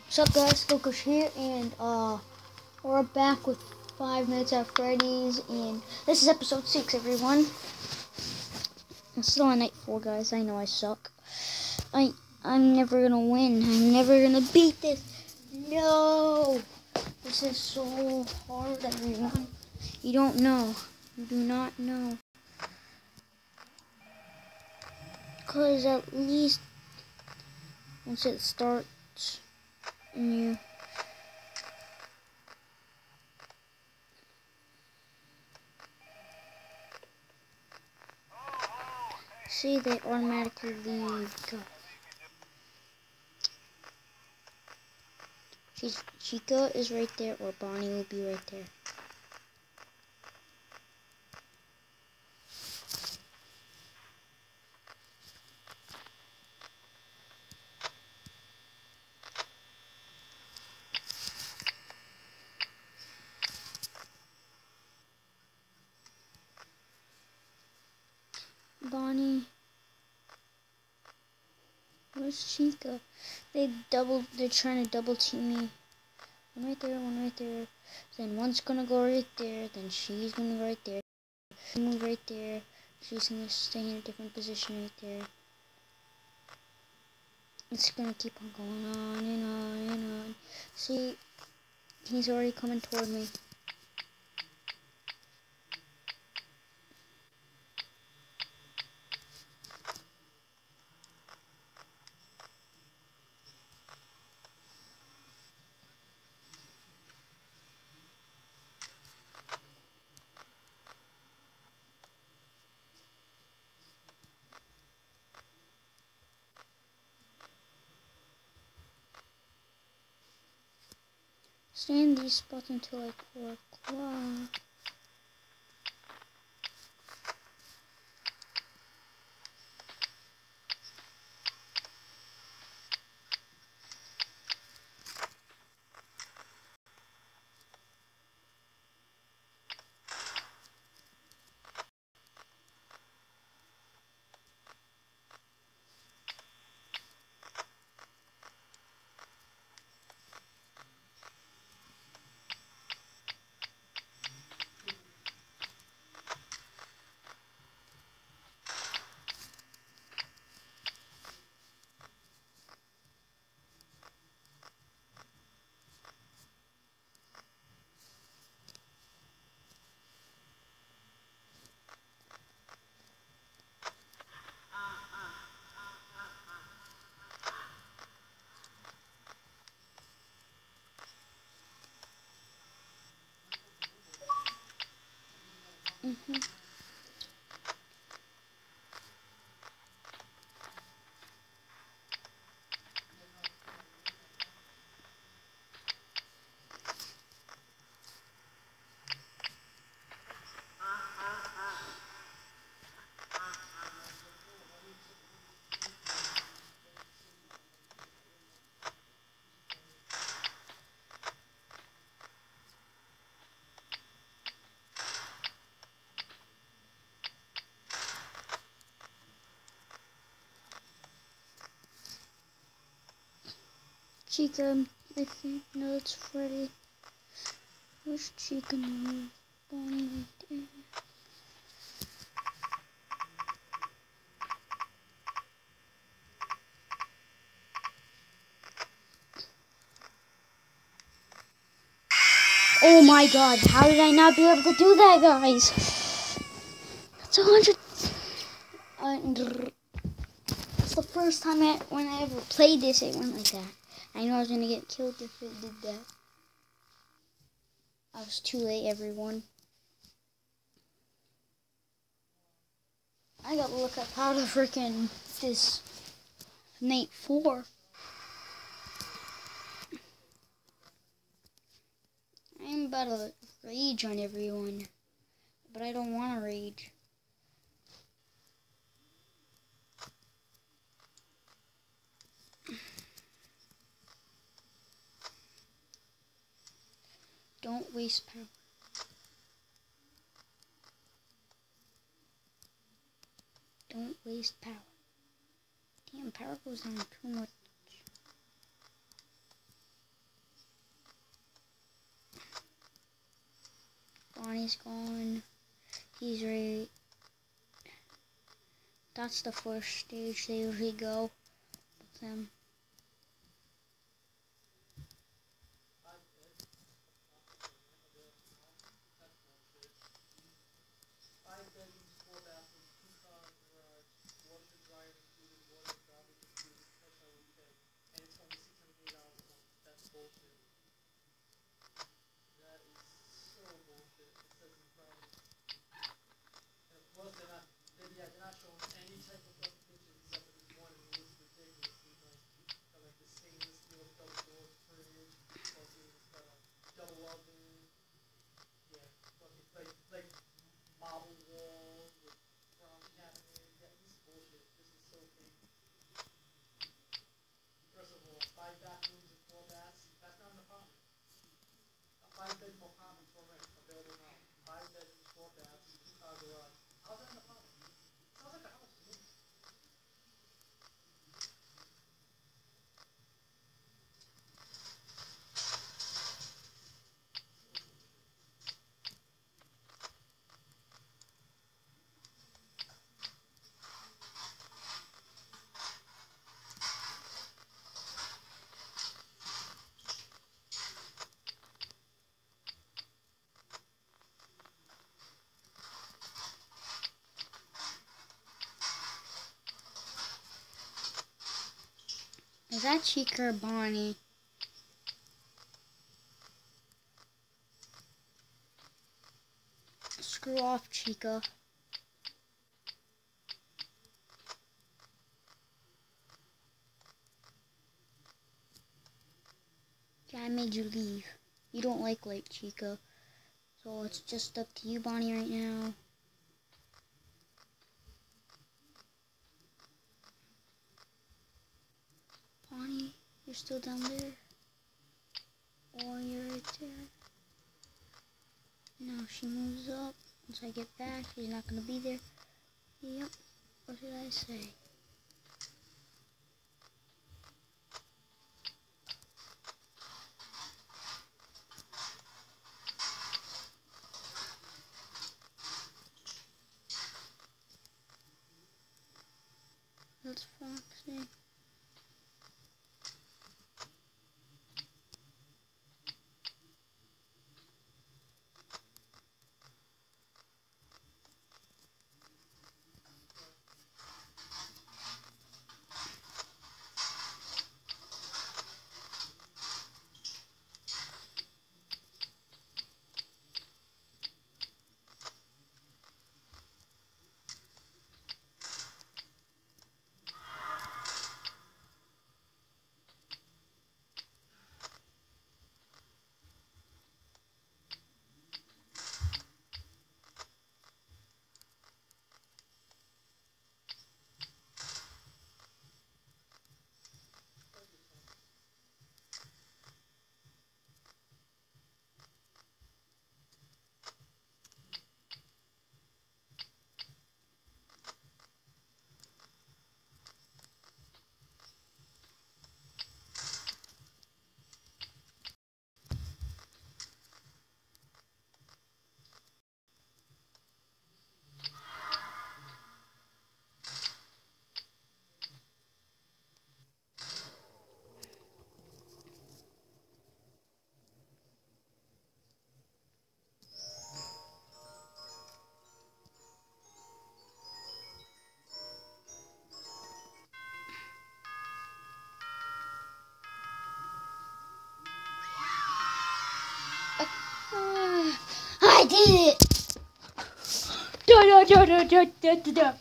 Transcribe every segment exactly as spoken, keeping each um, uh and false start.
What's up, guys? Gokush here, and uh, we're back with Five Nights at Freddy's, and this is episode six, everyone. I'm still on night four, guys. I know I suck. I I'm never gonna win. I'm never gonna beat this. No, this is so hard, everyone. You don't know. You do not know. Cause at least once it starts, and you. See, they automatically leave. Go. She's, Chica is right there, or Bonnie will be right there. Bonnie. Where's Chica? They double. They're trying to double team me. One right there. One right there. Then one's gonna go right there. Then she's gonna go right there. Move right there. She's gonna stay in a different position right there. It's gonna keep on going on and on and on. See, he's already coming toward me. Stay in these spots until like four o'clock. Mm-hmm. Chica, I think. No, it's Freddy. Where's Chica now? Bonnie right there. Oh my god, how did I not be able to do that, guys? That's a hundred. Uh, it's the first time I, when I ever played this, it went like that. I knew I was gonna get killed if it did that. I was too late, everyone. I gotta look up how to freaking this night four. I'm about to rage on everyone, but I don't want to rage. Don't waste power. Don't waste power. Damn, power goes down too much. Bonnie's gone. He's right. That's the first stage they usually go with them. Is that Chica or Bonnie? Screw off, Chica. Yeah, I made you leave. You don't like light, Chica. So it's just up to you, Bonnie, right now. Bonnie, you're still down there? Or you're right there? Now she moves up. Once I get back, she's not gonna be there. Yep. What did I say? That's Foxy. I did it! Da, da, da, da, da, da, da, da.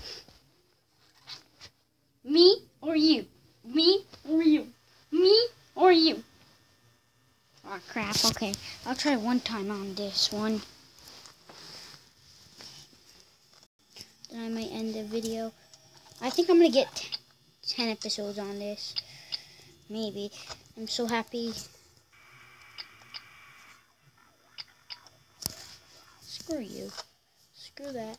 Me or you? Me or you? Me or you? Oh crap, okay. I'll try one time on this one. Then I might end the video. I think I'm gonna get ten episodes on this. Maybe. I'm so happy. Screw you. Screw that.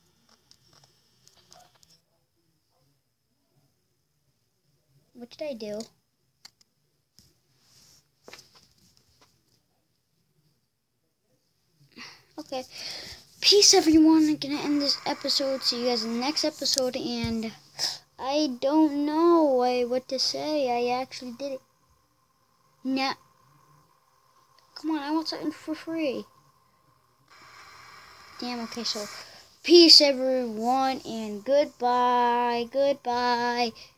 What did I do? Okay. Okay. Peace, everyone. I'm gonna end this episode. See you guys in the next episode. And I don't know what to say. I actually did it. Nah. Come on, I want something for free. Damn, okay, so peace, everyone, and goodbye. Goodbye.